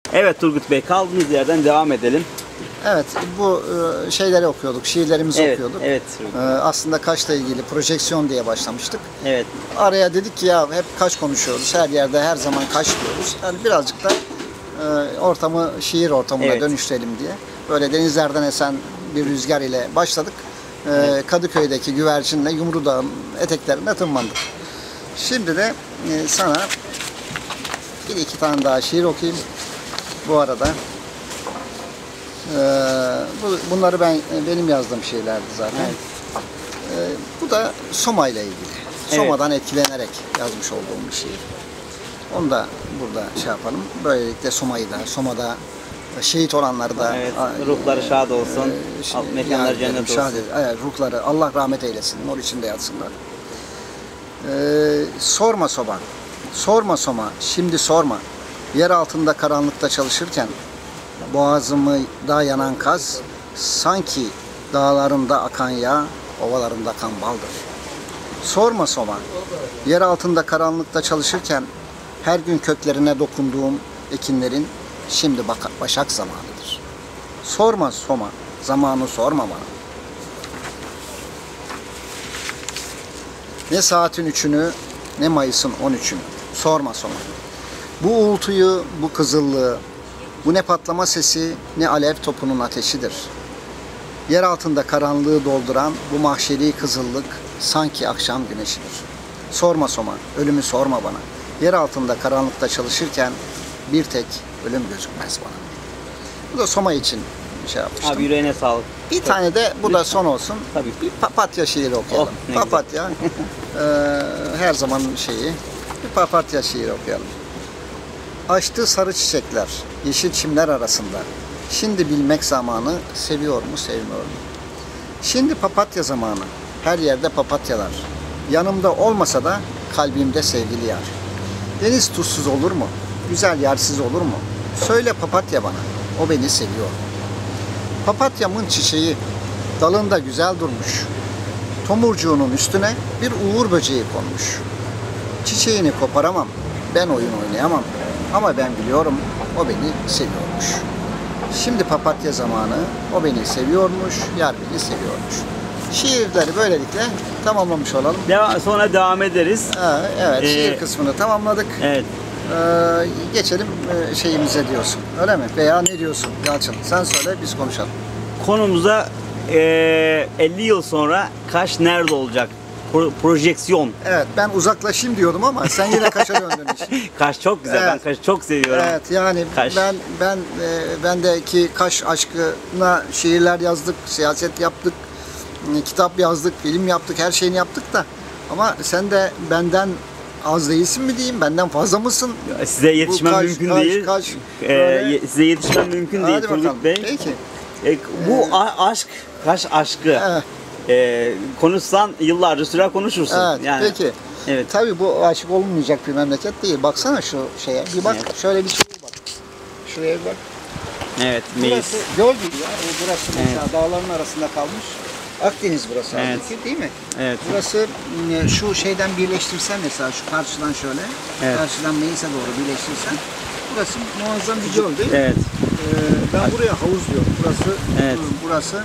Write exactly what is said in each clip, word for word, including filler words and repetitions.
Evet Turgut Bey, kaldığımız yerden devam edelim. Evet, bu e, şeyleri okuyorduk, şiirlerimizi Evet, okuyorduk. evet. E, aslında Kaş'la ilgili projeksiyon diye başlamıştık. Evet. Araya dedik ki ya hep Kaş konuşuyoruz, her yerde her zaman Kaş diyoruz. Yani birazcık da e, ortamı şiir ortamına Evet. dönüştürelim diye. Böyle denizlerden esen bir rüzgar ile başladık. E, Evet. Kadıköy'deki güvercinle Yumru Dağı'nın eteklerine tırmandık. Şimdi de e, sana bir iki tane daha şiir okuyayım bu arada. Ee, bu, bunları ben benim yazdığım şeylerdi zaten. Evet. Ee, bu da Soma ile ilgili. Evet. Soma'dan etkilenerek yazmış olduğum bir şiir. Onu da burada şey yapalım. Böylelikle Soma'yı da, Soma'da şehit olanları da Evet, ruhları şad olsun. E, şey, Alt mekanları yani, cennet şad olsun. edin. Evet, ruhları Allah rahmet eylesin. Nur içinde yatsınlar. Ee, sorma Soma. Sorma Soma. Şimdi sorma. Yer altında karanlıkta çalışırken boğazımı da yanan kaz, sanki dağlarında akan yağ, ovalarında akan baldır. Sorma Soma, yer altında karanlıkta çalışırken her gün köklerine dokunduğum ekinlerin şimdi başak zamanıdır. Sorma Soma, zamanı sorma bana. Ne saatin üçünü, ne Mayıs'ın on üçünü, sorma Soma. Bu uğultuyu, bu kızıllığı, bu ne patlama sesi, ne alev topunun ateşidir. Yer altında karanlığı dolduran bu mahşeri kızıllık sanki akşam güneşidir. Sorma Soma, ölümü sorma bana. Yer altında karanlıkta çalışırken bir tek ölüm gözükmez bana. Bu da Soma için şey yapmıştım. Abi yüreğine sağlık. Bir Çok, tane de bu lütfen. da son olsun. Tabii. Bir papatya şiiri okuyalım. Oh, Papatya, e, her zaman şeyi, bir papatya şiiri okuyalım. Açtı sarı çiçekler, yeşil çimler arasında. Şimdi bilmek zamanı, seviyor mu, sevmiyor mu? Şimdi papatya zamanı, her yerde papatyalar. Yanımda olmasa da kalbimde sevgili yar. Deniz tuzsuz olur mu? Güzel yersiz olur mu? Söyle papatya bana, o beni seviyor. Papatyamın çiçeği, dalında güzel durmuş. Tomurcuğunun üstüne bir uğur böceği konmuş. Çiçeğini koparamam, ben oyun oynayamam. Ama ben biliyorum, o beni seviyormuş. Şimdi papatya zamanı, o beni seviyormuş, yar beni seviyormuş. Şiirleri böylelikle tamamlamış olalım. Deva sonra devam ederiz. Ha, evet, Ee, şiir kısmını tamamladık. Evet. Ee, geçelim e, şeyimize diyorsun, öyle mi? Veya ne diyorsun Yalçın? Sen söyle, biz konuşalım. Konumuza e, elli yıl sonra Kaş nerede olacak? Pro, projeksiyon. Evet, ben uzaklaşayım diyordum ama sen yine Kaş'a döndün iş. Kaş çok güzel. Evet. Ben Kaş'ı çok seviyorum. Evet, yani Kaş. ben ben e, bendeki Kaş aşkına şiirler yazdık, siyaset yaptık, e, kitap yazdık, film yaptık, her şeyini yaptık da ama sen de benden az değilsin mi diyeyim, benden fazla mısın? Size yetişmem Kaş, mümkün Kaş, değil. Kaş, Ee, böyle. ye- size yetişmem mümkün değil Hadi Turgut bakalım. Bey. Peki. E, bu a- aşk, Kaş aşkı. Evet. E, konuşsan yıllarca sürer konuşursun. Evet, Yani, peki. Evet. Tabii bu aşık olunmayacak bir memleket değil. Baksana şu şeye, bir bak, Evet. şöyle bir şeye bak. Şuraya bir bak. Evet, meyiz. Burası göl gibi ya. O burası mesela Evet. dağların arasında kalmış. Akdeniz burası Evet. halbuki, değil mi? Evet. Burası m, şu şeyden birleştirsen mesela şu karşıdan şöyle, Evet. karşıdan Meis'e doğru birleştirsen burası muazzam bir göl değil mi? Evet. Ee, ben buraya havuz diyorum. Burası Evet. burası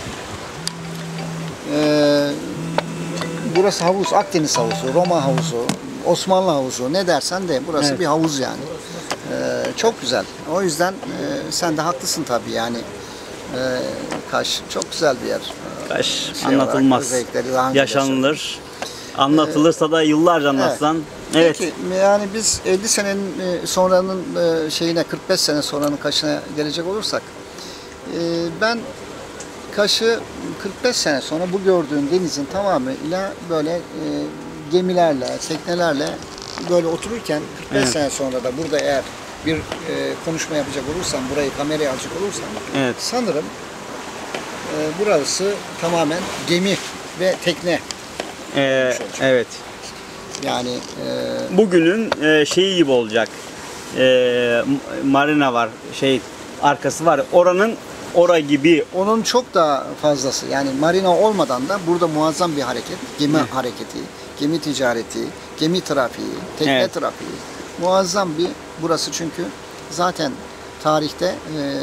e, burası havuz, Akdeniz havuzu, Roma havuzu, Osmanlı havuzu, ne dersen de burası Evet. bir havuz yani. Ee, çok güzel. O yüzden e, sen de haklısın tabii yani. E, Kaş çok güzel bir yer. Kaş Şey anlatılmaz. olarak özellikleri daha önce Yaşanılır. Anlatılırsa da yıllarca anlatsan. Evet. Peki yani biz elli senenin e, sonranın e, şeyine, kırk beş sene sonranın Kaş'ına gelecek olursak e, ben Kaş'ı kırk beş sene sonra bu gördüğün denizin tamamıyla böyle e, gemilerle, teknelerle böyle otururken kırk beş Evet. sene sonra da burada eğer bir e, konuşma yapacak olursam, burayı kameraya alacak olursam Evet. sanırım e, burası tamamen gemi ve tekne. Ee, evet. Yani e, Bugünün e, şeyi gibi olacak. E, marina var. Şey arkası var. Oranın ora gibi. onun çok daha fazlası. Yani marina olmadan da burada muazzam bir hareket. Gemi Evet. hareketi, gemi ticareti, gemi trafiği, tekne Evet. trafiği. Muazzam bir burası çünkü zaten tarihte e, e,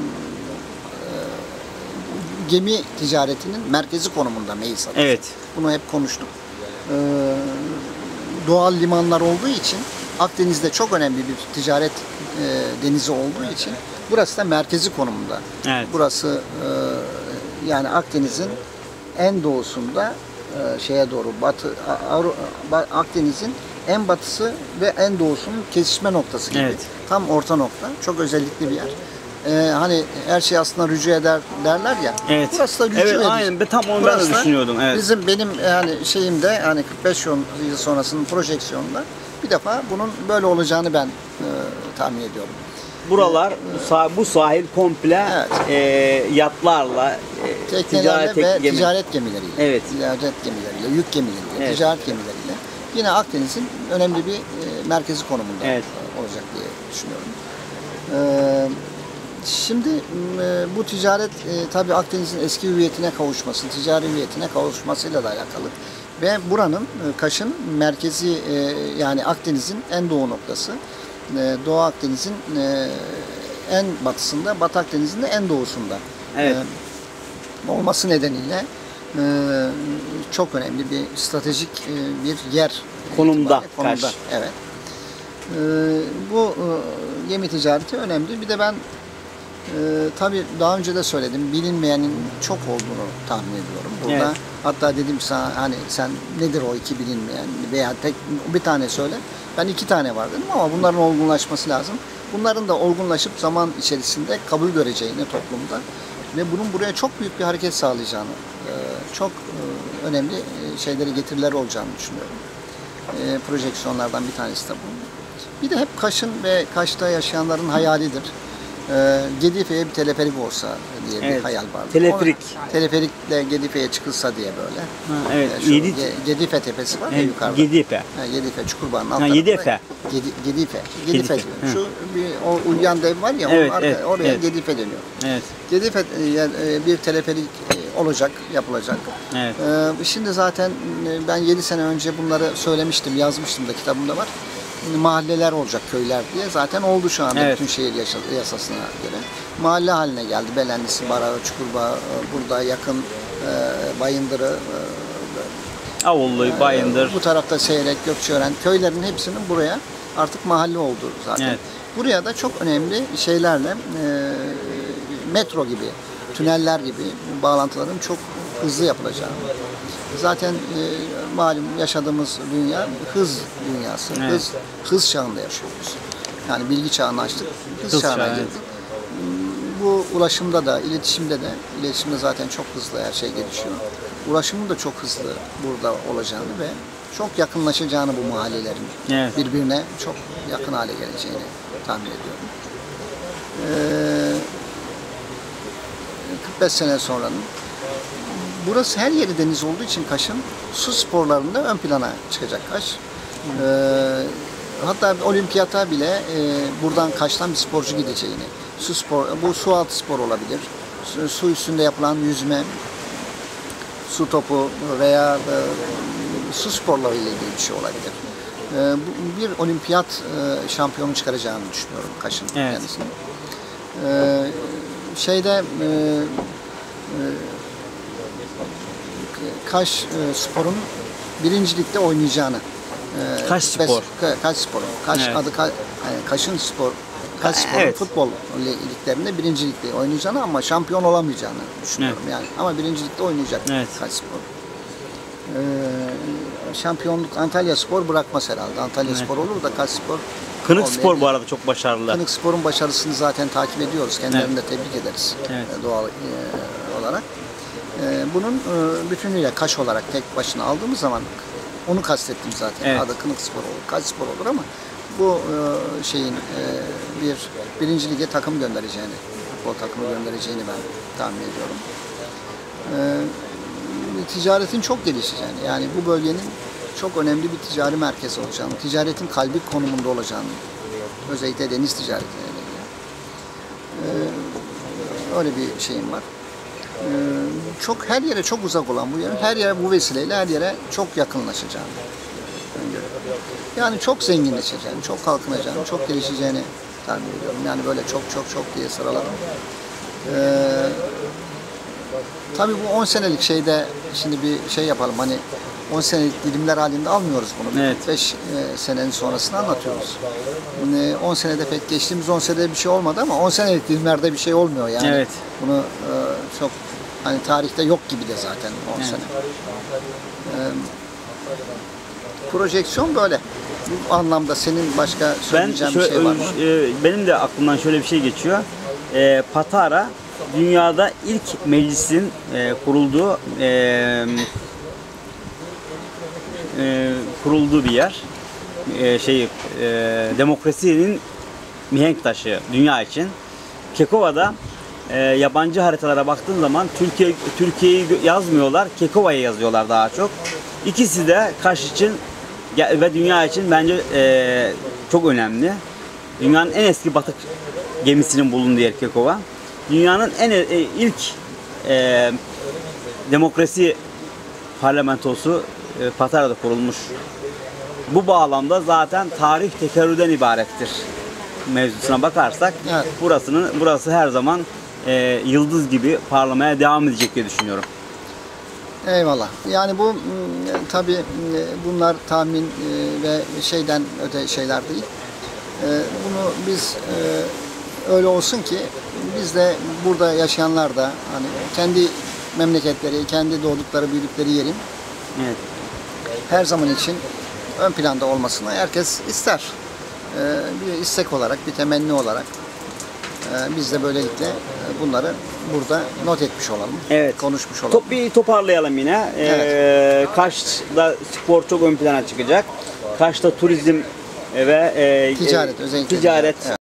gemi ticaretinin merkezi konumunda Meis Adası. Evet. Bunu hep konuştuk. E, doğal limanlar olduğu için Akdeniz'de çok önemli bir ticaret e, denizi olduğu için burası da merkezi konumunda. Evet. Burası e, yani Akdeniz'in en doğusunda e, şeye doğru batı Avru- Akdeniz'in en batısı ve en doğusunun kesişme noktası gibi. Evet. Tam orta nokta. Çok özellikli bir yer. Ee, hani her şey aslında rücu eder derler ya. Evet. Burası da rücu Evet, edici. aynen. Ben tam onu ben Burası de da düşünüyordum, evet. Bizim benim yani şeyimde hani kırk beş yıl sonrasının projeksiyonunda bir defa bunun böyle olacağını ben e, tahmin ediyorum. Buralar, bu, sah- bu sahil komple Evet. e, yatlarla, e, Teknelerle ve gemi- ticaret gemileriyle, Evet. ticaret gemileriyle, yük gemileriyle, Evet. ticaret gemileriyle yine Akdeniz'in önemli bir e, merkezi konumunda Evet. e, olacak diye düşünüyorum. E, şimdi e, bu ticaret e, tabii Akdeniz'in eski hüviyetine kavuşması, ticari hüviyetine kavuşmasıyla da alakalı. Ve buranın, e, Kaş'ın merkezi e, yani Akdeniz'in en doğu noktası, e, Doğu Akdeniz'in e, en batısında, Batı Akdeniz'in de en doğusunda. Evet. E, olması nedeniyle e, çok önemli bir stratejik e, bir yer Konumda, itibariyle, konumda. Kaş. Evet. E, bu e, gemi ticareti önemli. Bir de ben e, tabii daha önce de söyledim, bilinmeyenin çok olduğunu tahmin ediyorum. Burada Evet. hatta dedim sana hani sen nedir o iki bilinmeyen veya tek bir tane söyle. Ben iki tane var dedim ama bunların olgunlaşması lazım. Bunların da olgunlaşıp zaman içerisinde kabul göreceğini toplumda ve bunun buraya çok büyük bir hareket sağlayacağını, e, çok e, önemli e, şeyleri getirileri olacağını düşünüyorum. E, projeksiyonlardan bir tanesi de bu. Bir de hep Kaş'ın ve Kaş'ta yaşayanların hayalidir. E, Gedife'ye bir teleferik olsa diye bir Evet. hayal vardı. Teleferik. Ona, teleferikle Gedife'ye çıkılsa diye böyle. Ha, evet. E, şu Yedi- Ge- Gedife tepesi var ya Evet, yukarıda. Gedife. Ha, Gedife, Çukurbağa'nın alt Ha, tarafında. Yedife. Gedi, Gedife. Gedife. Gedife, diyor. hı. Şu bir o uyuyan dev var ya Evet, onun arka- evet, oraya evet. Gedife deniyor. Evet. Gedife e, bir teleferik e, olacak, yapılacak. Evet. E, Şimdi zaten e, ben yedi sene önce bunları söylemiştim, yazmıştım da kitabımda var. Mahalleler olacak, köyler diye. Zaten oldu şu anda Evet. bütün şehir yaşa- yasasına göre. Mahalle haline geldi. Belenlisi, Barağı, Çukurbağ, e, burada yakın e, Bayındır'ı, e, Avullu, Bayındır. bu tarafta Seyrek, Gökçeören köylerin hepsinin buraya artık mahalle oldu zaten. Evet. Buraya da çok önemli şeylerle e, metro gibi, tüneller gibi bağlantıların çok hızlı yapılacağı. Zaten e, malum yaşadığımız dünya hız dünyası. Evet. Hız hız çağında yaşıyoruz. Yani bilgi çağını açtık, hız, Hız çağına çağı, girdik. evet. Bu ulaşımda da, iletişimde de, iletişimde zaten çok hızlı her şey gelişiyor. Ulaşımın da çok hızlı burada olacağını ve çok yakınlaşacağını bu mahallelerin Evet. birbirine çok yakın hale geleceğini tahmin ediyorum. Ee, kırk beş sene sonranın burası her yeri deniz olduğu için Kaş'ın su sporlarında ön plana çıkacak Kaş. Ee, hatta olimpiyata bile e, buradan Kaş'tan bir sporcu gideceğini, su spor, bu su altı spor olabilir, su, su üstünde yapılan yüzme, su topu veya e, su sporları ile ilgili bir şey olabilir. E, bu, bir olimpiyat e, şampiyonu çıkaracağını düşünüyorum Kaş'ın Evet. kendisini. E, şeyde e, e, Kaş e, Spor'un birincilikte oynayacağını. E, Kaş kırk beş Spor. Ka- Kaş Spor'un. Kaş Evet. adı Ka- yani Kaş'ın Spor. Kaş Spor'un Evet. futbol liglerinde birincilikte oynayacağını ama şampiyon olamayacağını düşünüyorum yani. Ama birincilikte oynayacak Evet. Kaş Spor. Ee, şampiyonluk Antalya Spor bırakmaz herhalde. Antalya Evet. Spor olur da Kaş Spor Kınık olmayabilir. Spor bu arada çok başarılı. Kınık Spor'un başarısını zaten takip ediyoruz. Kendilerini de tebrik ederiz Evet. e, doğal e, olarak. E, bunun e, bütünüyle Kaş olarak tek başına aldığımız zaman onu kastettim zaten. Evet. Adı Kınık Spor olur, Kaş Spor olur ama bu e, şeyin e, bir birinci lige takım göndereceğini, futbol takımı göndereceğini ben tahmin ediyorum. E, ticaretin çok gelişeceğini, yani bu bölgenin çok önemli bir ticari merkez olacağını, ticaretin kalbi konumunda olacağını, özellikle deniz ticaretine ilgili. Ee, öyle bir şeyim var. Ee, çok her yere çok uzak olan bu yerin her yere bu vesileyle her yere çok yakınlaşacağını öngörüyorum. Yani çok zenginleşeceğini, çok kalkınacağını, çok gelişeceğini tahmin ediyorum. Yani böyle çok çok çok diye sıraladım. Ee, tabii bu on senelik şeyde şimdi bir şey yapalım, hani on senelik dilimler halinde almıyoruz bunu. Evet. beş senenin sonrasını anlatıyoruz. Yani on senede pek geçtiğimiz on senede bir şey olmadı ama on senelik dilimlerde bir şey olmuyor yani. Evet. Bunu e, çok hani tarihte yok gibi de zaten on Evet. sene. Ee, projeksiyon böyle. Bu anlamda senin başka Ben söyleyeceğin bir şöyle, şey var mı? e, benim de aklımdan şöyle bir şey geçiyor. E, Patara dünyada ilk meclisin e, kurulduğu e, e, kurulduğu bir yer. E, şey e, demokrasinin mihenk taşı dünya için. Kekova'da e, yabancı haritalara baktığın zaman Türkiye Türkiye'yi yazmıyorlar, Kekova'yı yazıyorlar daha çok. İkisi de Kaş için ve dünya için bence e, çok önemli. Dünyanın en eski batık gemisinin bulunduğu yer Kekova. Dünyanın en e, ilk e, demokrasi parlamentosu e, Patara'da kurulmuş. Bu bağlamda zaten tarih tekerrürden ibarettir mevzusuna bakarsak, Evet. burasının burası her zaman e, yıldız gibi parlamaya devam edecek diye düşünüyorum. Eyvallah. Yani bu tabi bunlar tahmin e, ve şeyden öte şeyler değil. E, Bunu biz e, öyle olsun ki biz de burada yaşayanlar da hani kendi memleketleri, kendi doğdukları, büyüdükleri yerin Evet. her zaman için ön planda olmasını herkes ister. E, Bir istek olarak, bir temenni olarak e, biz de böylelikle e, bunları burada not etmiş olalım, Evet. konuşmuş olalım. Top, bir toparlayalım yine. Ee, Kaş'ta spor çok ön plana çıkacak. Kaş'ta turizm ve e, Ticaret, özellikle ticaret ticaret, evet.